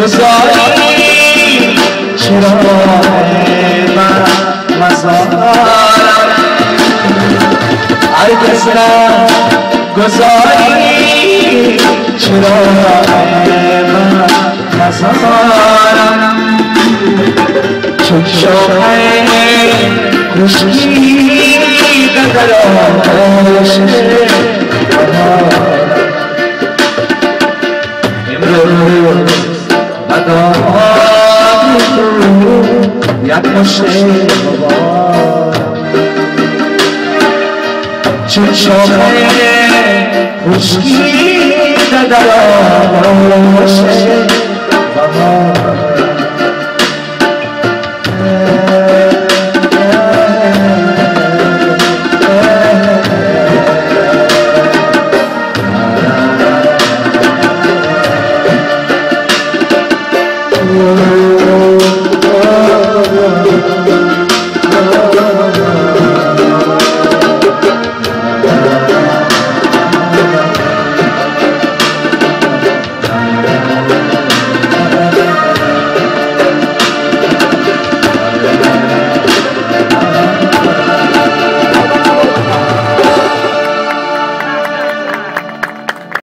گذاری چرا من مزارم هرگز نگذاری چرا من مزارم چون شوقه خشکی در آتش امروز بداد تو یک مشت چون شوقه خشکی در آتش